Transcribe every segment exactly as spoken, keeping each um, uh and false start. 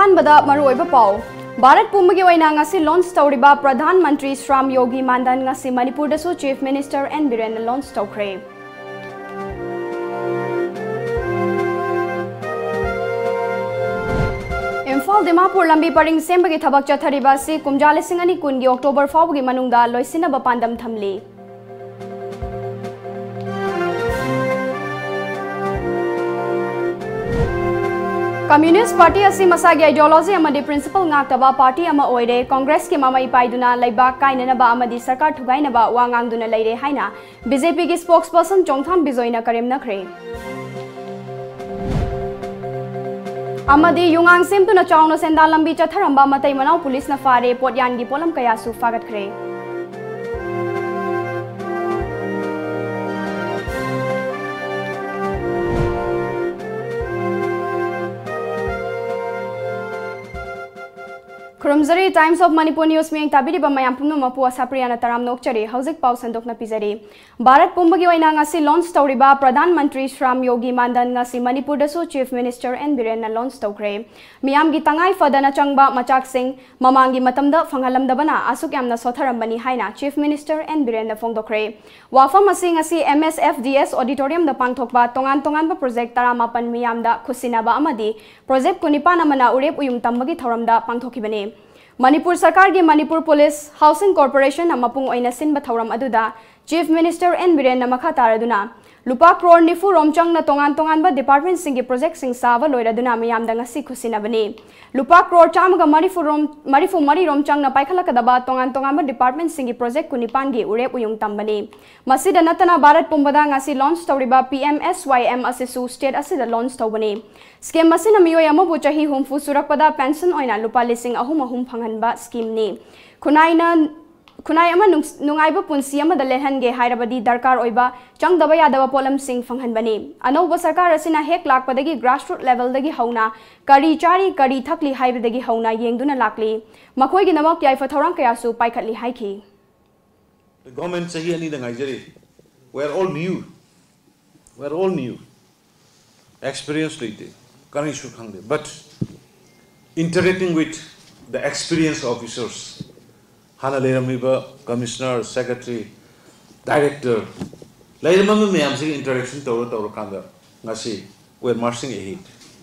अहानबदा मरुओइबा पाउ Bharat पुमगी ओइना ngasi launch tawriba Pradhan Mantri Shram Yogi Mandan ngasi Manipur dasu Chief Minister N Biren launch tawkhre Imphal Dimapur lambi paring sembagi thabak chathariba si kumjale singani kungi October fawgi manungda loisinaba pandam thamli Communist Party asi masagi ideology amadi principle ngakaba party ama oire Congress ki mama ipaiduna laibak kainanaba amadi sarkar thugainaba wangangduna leire haina B J P ki spokesperson Chongtham Bijoyna karemna khre amadi yungang semtuna chawna senda lambi chatharamba matai manau police na fare potyan gi polam kaya su fagat khre Kurumzari Times of Manipur News Ming tabiri ba mayam pumno mapu asapriyana taram nokchari hauzik pau sandok na pizari Bharat pumbagi oina ngasi launch tawriba Pradhan Mantri Shram Yogi Mandan ngasi Manipur dasu Chief Minister N Biren na launch tawkre miyam gi tangai fadana changba machak sing mamangi matamda phangalam dabana asuk yamna sotharam bani haina Chief Minister N Biren na phongdokre wafam asi ngasi M S F D S auditorium da pangthokba tongan tongan ba project taramapan miyam da khusina ba amadi project kunipana mana urep uyum tambagi thoram da pangthokibane Manipur Sarkar ki Manipur Police Housing Corporation amapung oina sinba thauram aduda Chief Minister N Biren na makha taraduna lupa crore nifu romchang na tongan tongan ba department singi project sing sava loiraduna miyam da ngasi khusina bani lupa crore chamaga marifu rom marifu mari romchang na paikhala kadaba tongan tongan ba department singi project kunipan gi urep uyung tambani masida natana Bharat pumbada ngasi launch tawriba P M S Y M asisu state asida launch tawbani scheme masina miyoy amabu chahi humfu surakpada pension oina lupa lising ahum ahum phanghanba scheme ni kunaina Kunai ama nungaiba punsi ama dalehan ge hairabadi darkar oiba changdaba yadaba polam sing fanghan bani anauba sarkar asina hek lakpadagi grassroots level dagi hauna kari chari kari thakli haibadagi hauna yengduna lakli makoi gi namak yaifa thorang kaya su paikhatli haiki The government sahi ani da ngaijari we are all new we are all new experienced leite kani su khangde but interacting with the experienced officers Hana Leiramiba, Commissioner, Secretary, Director, Leiramamu Mayamsi interaction Toro Toro Kanda, Nasi, we're marching ahead.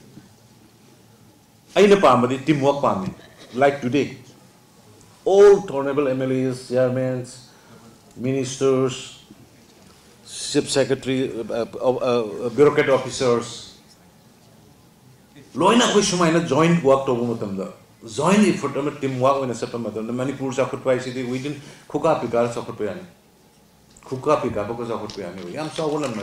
Aina Pamadi, teamwork Pami, like today. All honorable M L As, chairmen, ministers, chief secretary, uh, uh, uh, bureaucrat officers. Loina Kushmaina joint work to Mutamda. Join effort of teamwork when a separate mother. The Manipur Sakutpai city, we didn't cook up Pika Sakutpiani. Cook up Pika because of Sakutpiani. I'm so well.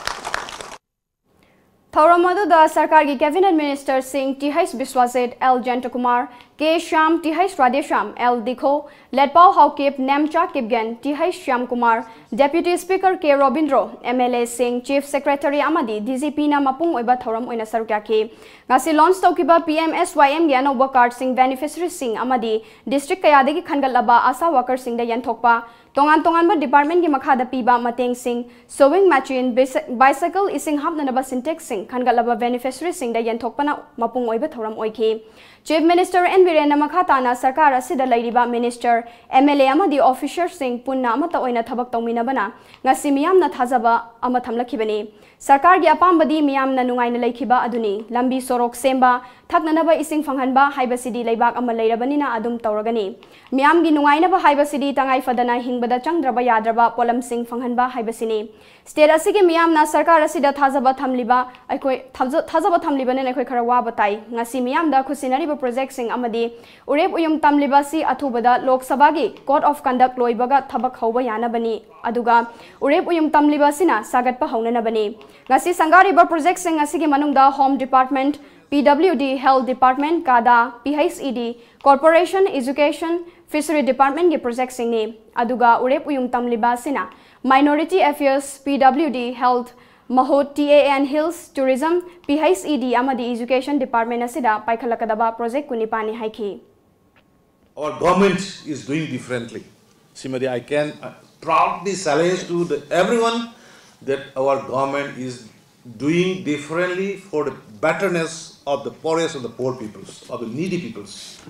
Thauramadu da Sarkar ki Cabinet Minister Singh T H Biswasit L Jantakumar K Sham T H Radesham L Dikho Letpau Haukip Nemcha Kipgen T H Shyam Kumar Deputy Speaker K Robindro M L A Singh Chief Secretary Amadi D G P na mapung oiba thoram oina sarukaki ngasi launch tawkiba P M S Y M gi anoba card Singh beneficiary Singh Amadi district kayadagi khangalaba asa worker Singh da yanthokpa tongan tongan ba department gi makhada piba mateng Singh sewing machine bicycle ising hapnanaba syntax Singh khangalaba beneficiary Singh da yanthokpana mapung oiba thoram oiki Chief Minister N Biren na makhatana sarkar asida lairiba minister M L A amadi officer Singh punna amata oina thabak tawminabana ngasi miyam na thajaba ama thamlakhibani sarkar gi apambadi miyam na nungaina laikhiba aduni lambi sorok semba thaknanaba ising phanghanba haibasidi leibak ama leirabanina adum tawragani miyam gi nungaina ba haibasidi tangai fadana hingbada changdraba yadraba polam sing phanghanba haibasini state asigi miyam na sarkar asida thajaba thamliba aikoi thajaba thamliba ne aikoi khara wa batai ngasi miyam da khusinari ba project sing amadi urep uyum tamliba si athubada lok sabha gi code of conduct loibaga thabak hauba yana bani aduga urep uyum tamliba sina sagatpa haunana bani ngasi sangari ba project sing asigi manungda home department P W D Health Department kada P H E D Corporation Education Fishery Department gi project sing ni aduga urep uyum tamliba sina Minority Affairs P W D Health Mahot T A N Hills Tourism P H E D amadi Education Department asida paikhalakadaba project kunipani haiki Our government is doing differently. Simadi, I can proudly challenge to the, everyone that our government is doing differently for the betterness of the poorest of the poor peoples, of the needy peoples.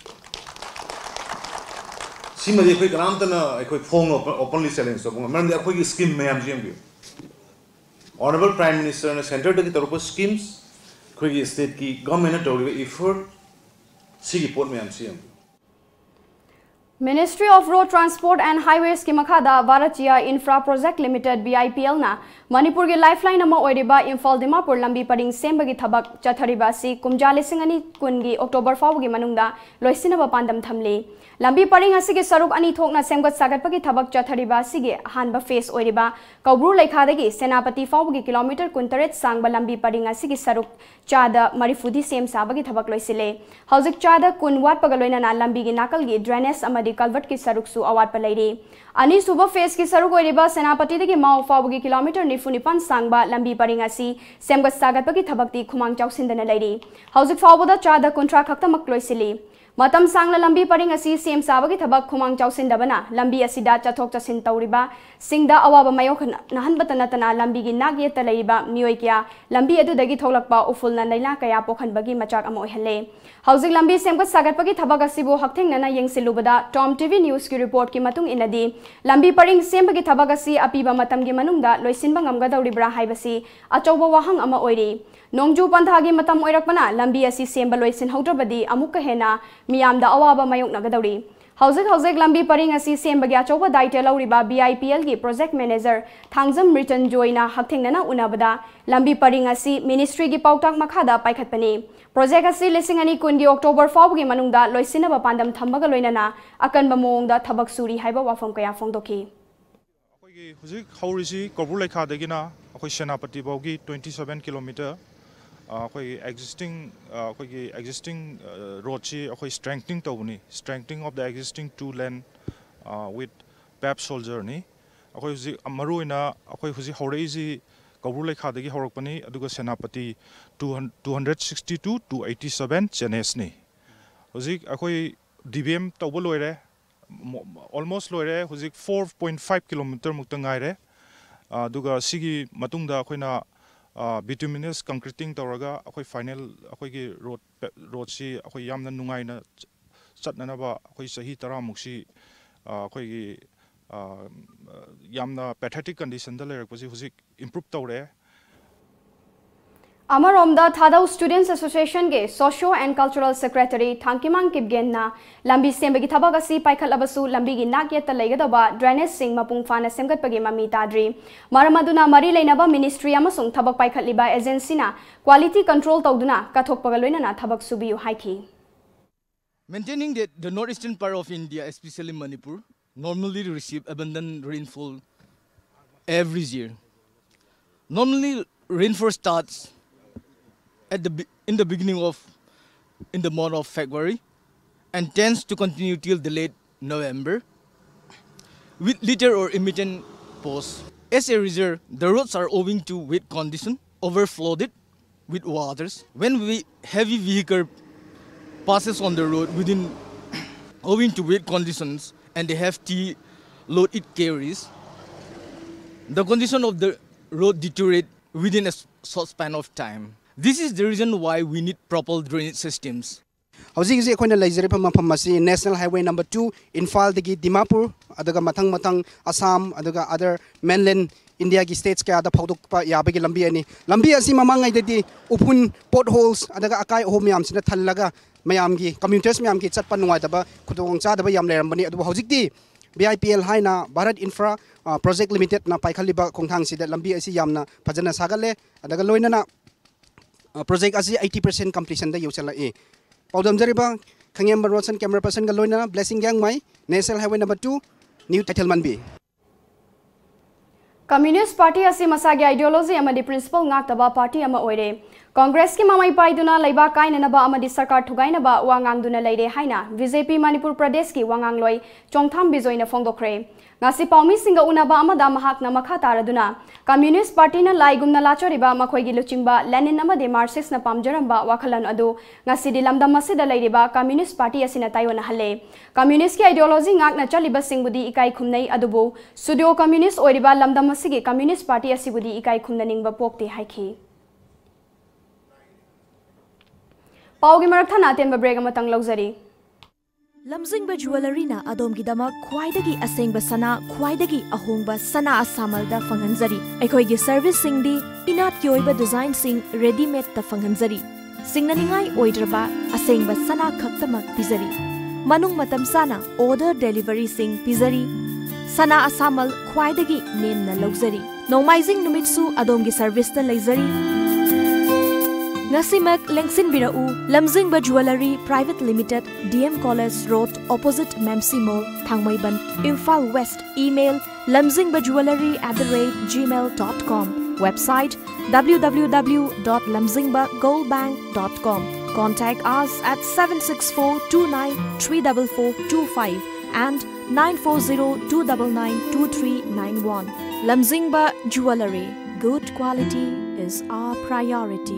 Simadi koi kanamtana koi phone openly challenge so man dia koi scheme mayam jim Honorable Prime Minister and Center to the schemes koi state ki government to effort sigi port mayam siam Ministry of Road Transport and Highways ki makhada Bharatiya Infra Project Limited B I P L na Manipur ki lifeline ama oiriba Imphal Dimapur lambi paring sembagi thabak chathariba si kumja lising ani kungi October fawgi manungda loisinaba pandam thamli lambi paring asigi saruk ani thokna semgat sagatpagi thabak chathariba sige hanba face oiriba Kaubru Laikhadagi Senapati fawgi kilometer kuntaret sangba lambi paring asigi saruk chada marifudi sem sabagi thabak loisile hauzik chada kun wat pagaloina na lambi gi nakal gi drainage amadi Kalvat ki saruk su awat palairi ani suba face ki saruk oiriba Senapati dagi mau fawgi kilometer nifunipan sangba lambi paring asi semgat sagatpagi thabakti khumang chawsindana lairi hauzik fawboda chada kuntra khakta mak loisili Matam sangla lambi paring asi sem sabagi thabak khumang chawsindabana lambi asida chathok chasin tawriba singda awaba mayok nahanbatana tana lambi gi nagye talaiba mioi kya lambi adu dagi tholakpa ufulna laila kaya pokhanbagi machak amo helle hauzik lambi semgat sagatpagi thabak asibu hakthengna yengsilubada Tom T V News ki report ki matung inadi lambi paring sembagi thabak asi apiba matam gi manungda loisinba ngamgadawribra haibasi achauba wahang ama oiri Nongju Panthagi matam oirakpana lambi asi semba loisin haudrabadi amukka hena miyamda awaba mayok nagadawri Hauzik hauzik lambi paring asi sembagi achauba daite lauriba B I P L gi project manager Thangjam Ritan Joina hakthengnana unabada lambi paring asi ministry gi pautak makhada paikhatpani project asi lising ani kungi October fawgi manungda loisinaba pandam thambaga loinana akanba mongda thabak suri haiba wafam kaya fongdoki akoigi huzik haurisi Kaubru Laikhadagina akoi Senapati bawgi twenty-seven kilometer Uh, existing uh, existing uh, road chi strengthening tawni strengthening of the existing two lane uh, with P A P soldier ni akoi huji maruina akoi huji horeiji Kaubru Laikhadagi horakpani aduga Senapati two sixty-two to eighty-seven chenes ni huji akoi D B M tawbo loire almost loire huji four point five kilometer mukta ngaire aduga sigi matungda akoina Uh, bituminous concreting tawraga akoi final akoi gi road road si akoi yamna nungai na chatna ba akoi sahi tara muksi akoi gi yamna pathetic condition da lerak pasi husik improve tawre Amaromda Thadau Students Association ge Socio and Cultural Secretary Thangkimang Kipgen na lambi sembagi thabak asi paikhatlabasu lambi gi nakya ta leigadaba drainage sing mapung fana semgatpagi mami tadri maramaduna mari leinaba ministry amasung thabak paikhatliba agency na quality control tawduna kathokpaga loinana thabak subiyu haiki Maintaining that the northeastern part of India, especially Manipur, normally receive abundant rainfall every year. Normally rainfall starts at the in the beginning of in the month of February and tends to continue till the late November with little or intermittent pause. As a result, the roads are owing to wet condition, overflowed with waters. When we heavy vehicle passes on the road within owing to wet conditions and the hefty load it carries, the condition of the road deteriorate within a short span of time. This is the reason why we need proper drainage systems. Housing is a National Highway number two, Imphal dagi Dimapur, adaga matang matang Assam, adaga other mainland India ki states kaya ada pauduk pa yabagi lambi ani. Lambi asi mamangai dadi upun potholes, adaga akai ho mayam sina thalaga mayam ki commuters mayam ki chatpan nuai daba kudong cha daba yam lerambani adu housing di B I P L hai na Bharat Infra uh, Project Limited na paikhaliba khongthang sida lambi asi yamna phajana sagale adaga loina na uh, project asi eighty percent completion da yusala e Paudam Jariba, Kangem Rosen, camera person Galoina, Blessing Yang Mai, National Highway number two, New Title Manbi. Communist Party asi masagi ideology amadi principle ngaktaba party ama oire. Congress ki mamai paiduna laiba kainanaba amadi sarkar thugainaba wangangduna leire haina B J P Manipur Pradesh ki wangangloi chongtham bijoina fongdokre. Ngasi paumi singa unaba amada mahakna makha taraduna Communist Party na laigumna lachoriba makhoigi luchingba Lenin amade Marxist na pamjaramba wakhalan adu ngasi dilamdam masida leiriba Communist Party asina tayona halle. Communist ki ideology ngakna chaliba singbudi ikai khumnai adubu studio Communist oiriba lamdam masigi Communist Party asibudi ikai khumna ningba pokti haiki. पाउगी मरक थाना तेन break अमतंग लौजरी लमजिंगबा jewellery ना अदोमगी दमा ख्वाइदगी असेंगबा सना ख्वाइदगी अहोंगबा सना असामलदा फंगनजरी अखोइगी service सिंगदी इनात की ओइबा design सिंग readymade ता फंगनजरी सिंगननिंगाई ओइद्रबा असेंगबा सना खक्तमक पिजरी मनुंग मतम साना ऑर्डर डिलीवरी सिंग पिजरी सना असामल ख्वाइदगी नेमना लौजरी नोमाइजिंग नुमित्सु अदोमगी सर्विस ता लेजरी Nasimak Lengsin Birau, Lamzingba Jewelry Private Limited, D M College Road, opposite Memsi Mall, Thangmaiban, Imphal West. Email lamzingbajewelry at the rate gmail dot com. Website w w w dot lamzingba gold bank dot com. Contact us at seven six four two nine three four four two five and nine four zero two nine nine two three nine one. Lamzingba Jewelry. Good quality is our priority.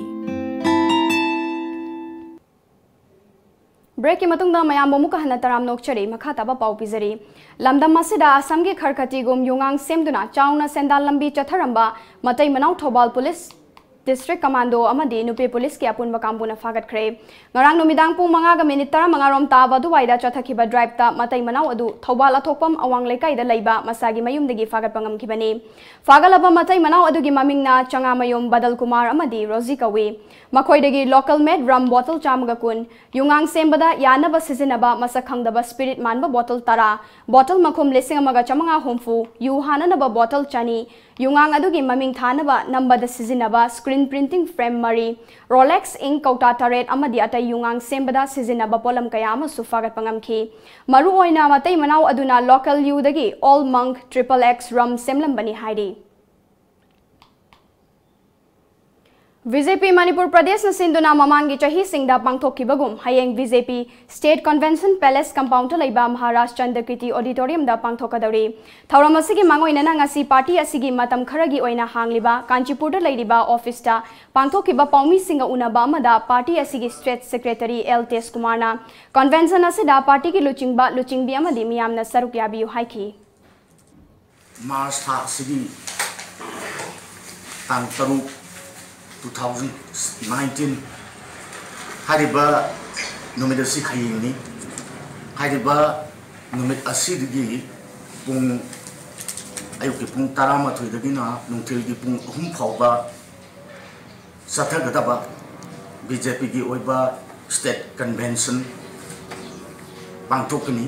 Break की मतुंग दा मयाम बोमुका हना तराम नोकचरी मखा तबा पाउ पिजरी लमदम मसिदा असम के खरखती गुम युंगांग सेमदुना चाउना सेंदाल लंबी चथरंबा मतई मनाउ थौबाल पुलिस डिस्ट्रिक्ट कमांडो अमदी नुपे पुलिस के अपुनबा कामबुना फागतख्रे ngarang numidang pung manga ga minute tara manga rom ta badu waida chathakiba drive ta matai manau adu thobal athokpam awang lekai da leiba masagi mayum degi fagat pangam khibani fagalaba matai manau adu gi maming na changa mayum badal kumar amadi rozi kawi makhoi degi local made rum bottle chamga kun yungang sembada yana ba sizinaba masakhang da ba spirit manba bottle tara bottle makhum lesing amaga chamanga homfu yu hanana ba bottle chani yungang adu gi maming thana ba number da sizinaba screen printing frame mari rolex ink kauta taret amadi atai yungang sembada sizinaba polam kayama sufagat pangamki maru oina matai manau aduna local yu dagi all monk triple x rum semlam bani haidi V J P Manipur Pradesh na sinduna mamangi chahi singda pangthokki bagum hayeng V J P State Convention Palace compound to laiba Maharashtra Chandrakriti Auditorium da pangthokadari thauram asigi mangoina na ngasi party asigi matam kharagi oina hangliba Kanchipur da laiba office ta pangthokkiba paumi singa unaba amada party asigi state secretary L T S Kumar na convention asida party ki luchingba luchingbi amadi miyamna saruk yabiu haiki Maharashtra asigi tang taru twenty nineteen hariba numit asi khayingni hariba numit asi digi pung ayuki pung tarama thui dagi na nungthil gi pung hum phauba sathagadaba B J P gi oiba state convention pangthokni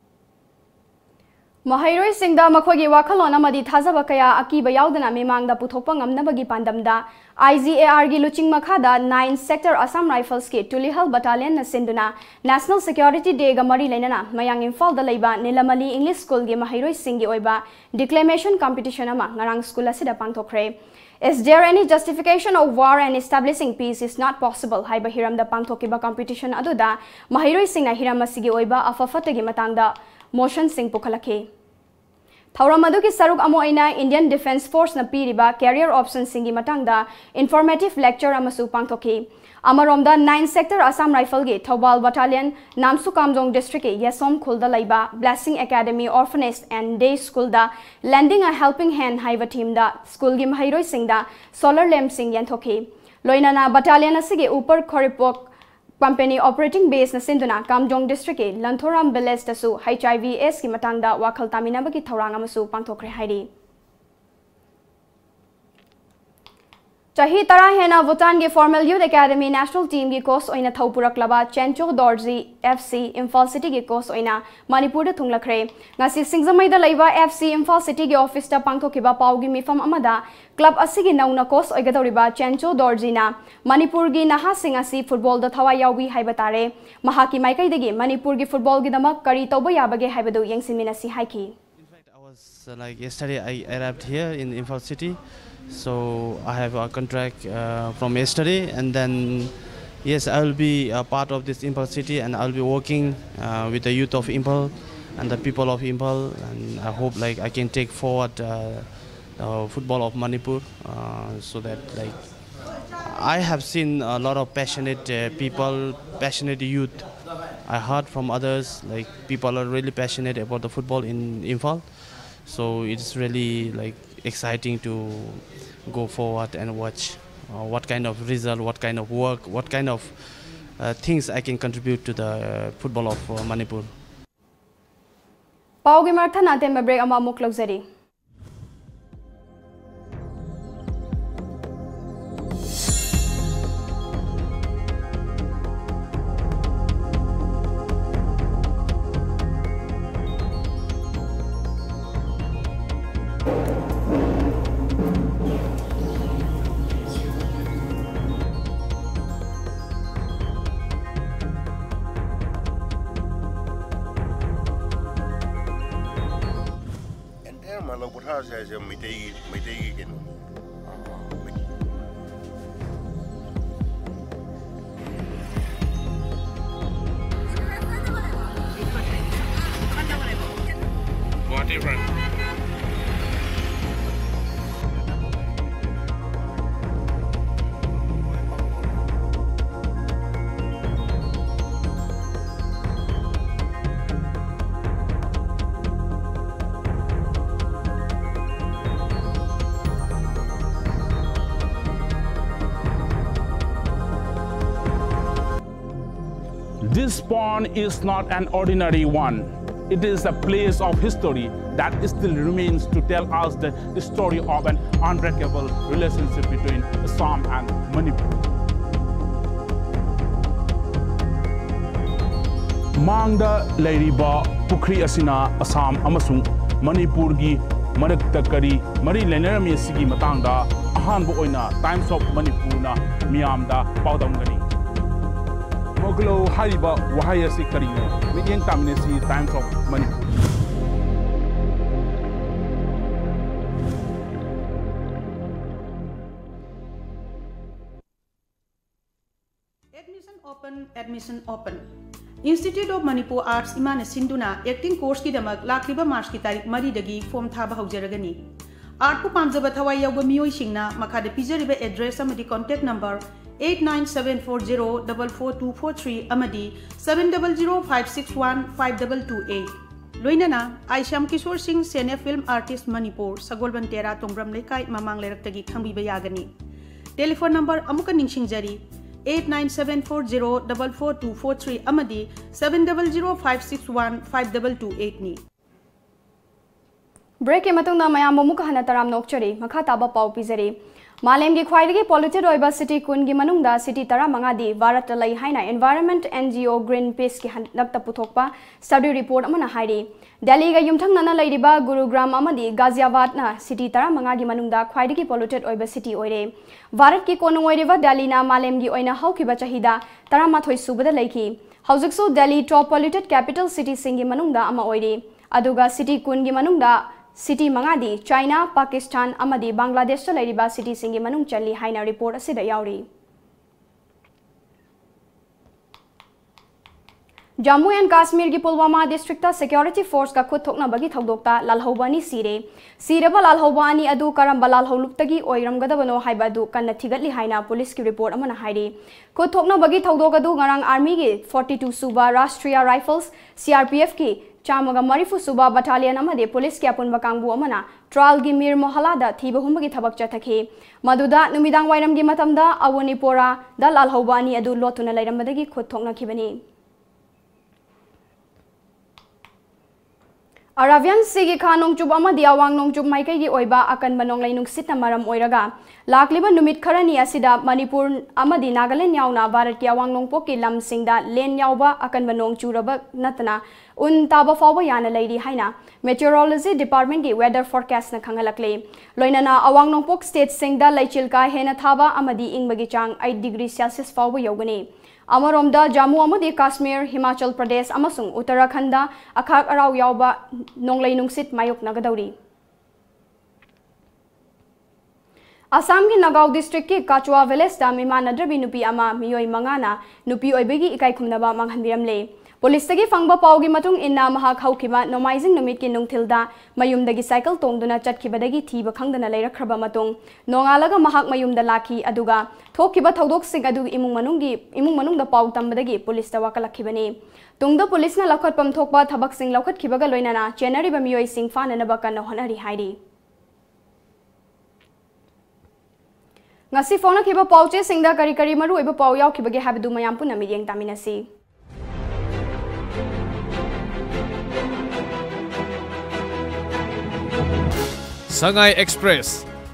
Mahairoi singda makhogi wakhalon amadi thajaba kaya akiba yaudana memangda puthokpa ngamnabagi pandamda I G A R gi luching makhada nine sector Assam Rifles ki Tulihal battalion na sinduna National Security Day ga mari lainana mayang Imphal da leiba Nilamali English School gi Mahairoi singi oiba declamation competition ama ngarang school asida pangthokre Is there any justification of war and establishing peace is not possible haiba hiram da pangthokiba competition aduda Mahairoi singna hiram asigi oiba afafatagi matangda motion sing pukhalakhe Thauramadu ki saruk amo aina Indian Defence Force na piriba career options singi matangda informative lecture amasu pangthoki amaromda nine sector Assam Rifle gi Thobal battalion Namsu Kamjong district ke Yasom khulda laiba Blessing Academy Orphanage and Day School da lending a helping hand haiva team da school gi mahairoi singda solar lamp sing yanthoki loinana battalion asigi upar khoripok Company operating base na sinduna Kamjong district ke Lanthoram village tasu H I V S ki matangda wakhal taminaba ki thaurang amasu pangthokre hairi Chahi tara hena Bhutan ge Formal Youth Academy National Team gi course oina thaupurak laba Chencho Dorji F C Imphal City ge course oina Manipur da thunglakre ngasi Singzamai da laiba F C Imphal City ge office ta pangthokiba paugi mifam amada club asigi nauna course oigadoriba Chencho Dorji na Manipur gi naha singasi football da thawai yawi haibatare mahaki maikai degi Manipur gi football gi damak kari toba yabage haibadu yengsiminasi haiki In fact I was uh, like yesterday I arrived here in Imphal City. So I have a contract uh, from yesterday, and then yes, I will be a part of this Imphal City, and I will be working uh, with the youth of Imphal and the people of Imphal, and I hope like I can take forward uh, the football of Manipur, uh, so that like I have seen a lot of passionate uh, people, passionate youth. I heard from others like people are really passionate about the football in Imphal, so it's really like exciting to go forward and watch uh, what kind of result, what kind of work, what kind of uh, things I can contribute to the uh, football of uh, Manipur. Paugi Martha Natem break ama muk luxury. Saya meeting meeting gitu. What different? This pond is not an ordinary one. It is a place of history that still remains to tell us the story of an unbreakable relationship between Assam and Manipur. Mangda Lairiba Pukri Asina Assam Amasung Manipur gi Marakta Kari Mari Lenerami Sigi Matanga Ahanbo Oina Times of Manipur na Miyamda Paudamgani. Moglo Hariba Wahayasi Karino, Median Taminesi Times of Manipur. Admission open, admission open. Institute of Manipur Arts Imana Sinduna, acting course ki damak lakriba March ki tarik mari dagi form thaba haujaragani. Art pu pamjaba thawai yawba miyoi singna makhada pijariba address amadi contact number eight nine seven four zero four four two four three amadi seven zero zero five six one five two two eight. Loinana Aisham Kishore Singh Senior Film Artist Manipur Sagolban Tera Tongbram Lekai Mamang Leraktagi Khambiba Yagani. Telephone number amuka ningsingjari eight nine seven four zero four four two four three amadi seven zero zero five six one five two two eight ni. Break e matungna mayam amuka hana taram nokchari makha taba pau pizari. Malem gi khwaidagi polluted oiba city kun gi manungda city tara mangadi Bharat lai haina environment N G O Greenpeace ki hanakta puthokpa study report amana hairi. Delhi ga yumthang nana lairiba Gurugram amadi Ghaziabad na city tara mangagi manungda khwaidagi polluted oiba city oire. Bharat ki konung oiriba Delhi na malem gi oina haukiba chahida tara mathoi subada laiki. Haujikso Delhi top polluted capital city singi manungda ama oire. Aduga city kun gi manungda City Mangadi, China, Pakistan, Amadi, Bangladesh, Lairiba City Singi Manung Chali Haina report Asida Yauri. Jammu and Kashmir ki Pulwama district ta security force ka khud thokna bagi thodokta lalhobani sire. Sireba lalhobani adu karamba lalholuptagi oiram gadabano haibadu kanna thigatli haina police ki report amana hairi. Khud thokna bagi thodok adu ngarang army ki forty-two Suba Rashtriya Rifles C R P F ki Chamaga Marifu Suba Battalion amade police ki apun bakangbu amana trial gi mir mohalada thiba humbagi thabak chathaki. Maduda numidang wairam gi matamda Awunipora da lalhobani adu lotuna lairambadagi khud thokna khibani. Aravian Sigi Khanong Chub Amadi Awang Nong Chub Maikay gi oiba akan banong lainung sita maram oiraga. Lakliba numit karani asida Manipur Amadi Nagaland yauna Bharat ki Awang Nong Poki lam singda len yauba akan banong churaba natana un taba fawba yana lairi haina. Meteorology Department ki weather forecast na khangalakle. Loinana Awang Nong Pok state singda laichil ka hena thaba amadi ingbagi chang eight degrees Celsius fawba yogani. Amaromda Jammu amadi Kashmir, Himachal Pradesh amasung Uttarakhanda akhak arau yauba nonglai nungsit mayok nagadauri. Assam ki Nagaon district ki Kachua village da mimanadrabi nupi ama miyoi mangana nupi oibegi ikai khumnaba manghanbiramle. Police tagi fangba paugi matung inna mahak haukiba nomaizing numit ki nungthilda mayumdagi cycle tongduna chatkibadagi thiba khangdana leirakhraba matung nongalaga mahak mayumda laki aduga thokiba thodok sing adu imung manunggi imung manungda pau tambadagi police ta wakalakhibani tungda police na lakhot pam thokba thabak sing lakhot khibaga loinana chenari ba miyoi sing fanana ba kan honari hairi. ngasi phone khiba pauche singda kari kari maru oiba pau yaw khibage habdu mayam puna mi yeng taminasi. Sangai Express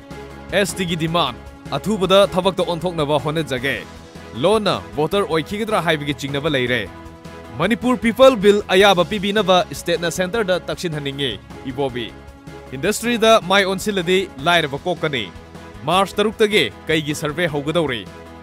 S T gi demand athubada thabak to onthoknaba hone jage lona voter oikhigdra haibigi chingnaba leire Manipur People Bill ayaba pibinaba state na center da taksin haninge ibobi industry da mai onsiladi lairaba kokani March taruk tage kaigi survey hogadawri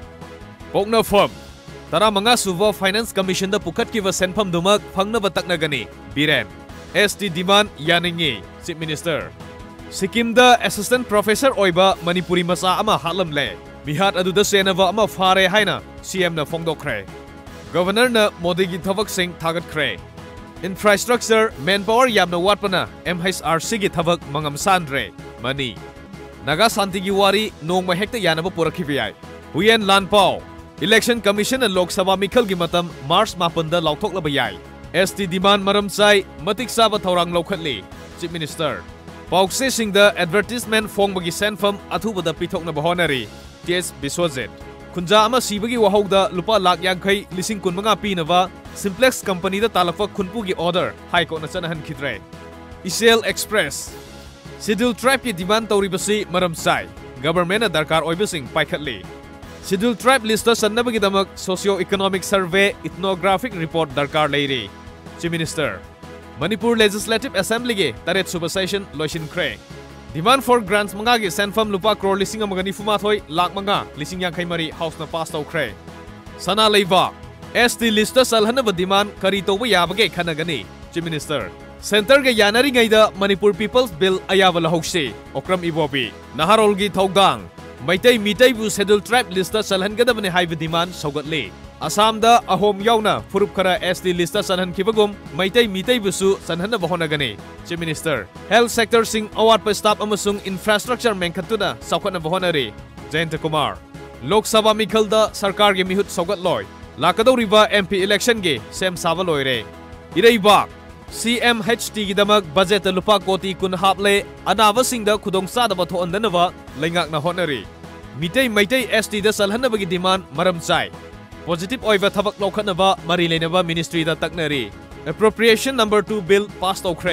pokna firm tara manga suva finance commission da pukhat ki va senpham dumak phangnaba taknagani biren S T demand yaninge chief minister Sikkim da assistant professor oiba Manipuri masa ama halam le mihat adu da senava ama fare haina C M na phongdokre governor na Modi gi thabak sing thagat kre infrastructure manpower yamna watpana M H R C gi thabak mangam sandre mani naga santi gi wari nongma hekta yanaba purakhibiai huyen lanpao election commission and lok sabha mikhal gi matam March mapan da lauthoklaba yai S T demand maram chai matik saba thorang lokhatli chief minister Paukse sing the advertisement fong bagi senfam athuba da pitok na bahonari T S Biswajit kunja ama sibagi wahog da lupa lak yangkai lising kun mga pinava Simplex company da talakwa kunpu gi order high court na chanahan khidre Isel Express Schedule tribe ki demand tawri basi maram sai government na darkar oibasing paikhatli Schedule tribe list da sannabagi damak socio economic survey ethnographic report darkar leiri Chief Minister Manipur Legislative Assembly ge taret suba session loishin kre demand for grants manga ge senfam lupa crore lising amagani fuma thoi lak manga lising yang mari house na pass tau kre sana leiba S T list salhana ba demand kari to ba yabage khanagani chief minister center ge yanari ngai da Manipur People's Bill ayawala hokse okram ibobi naharol gi thogdang maitai mitai bu schedule tribe list salhan gadabane haiba demand sogatli Assam da ahom yauna furup khara S T list sanhan khibagum maitai mitai busu sanhan bahonagani chief minister health sector sing award pa staff amasung infrastructure menkhatuna saukhatna bahonari Jayanta Kumar Lok Sabha mikhal da sarkar ge mihut sogat loy lakadoriba M P election ge sem saba loire iraiba C M H T gi damak budget lupa koti kun haple anawa sing da khudong sa da batho andanawa lengak na honari mitai maitai S T da salhanna bagi demand maram chai Positive oiva thabak lokhanaba mari lenaba ministry da taknari appropriation number two bill passed okre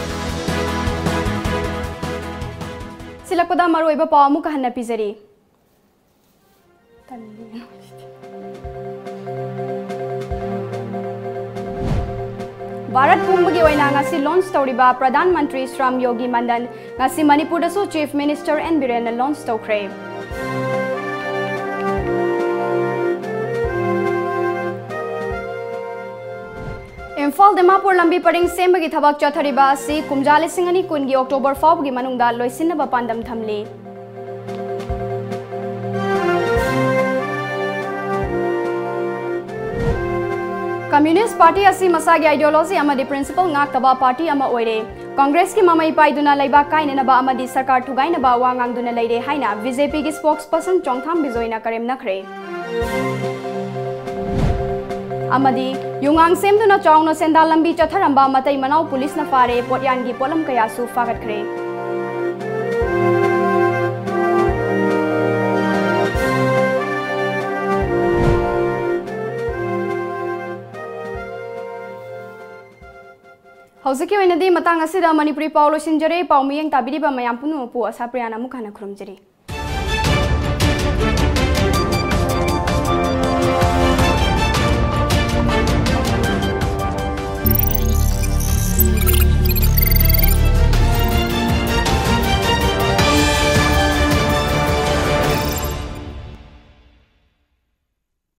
Silakpada maru oiba pawamu kahanna pizari Bharat Kumbh gi oina ngasi launch tawriba Pradhan Mantri Shram Yogi Mandan ngasi Manipur da su chief minister N Biren launch tawkre Imphal Dimapur lambi paring sembagi thabak chathariba asi kumjale singani kungi October four gi manungda loisinna pandam thamli Communist Party asi masagi ideology amadi principle ngak taba party ama oire Congress ki mamai paiduna laiba kaina ba amadi sarkar thugaina ba wangang duna leire haina B J P ki spokesperson Chongtham Bijoina karem nakhre Amadi Yungang semduna chawna sendal lambi chatharamba matai manau police na fare potyan gi polam kaya su fagat khre Hauzaki oinadi matang asida Manipuri Paulo Sinjare paumiyeng tabiriba mayam punu pu asapriyana mukana khurumjari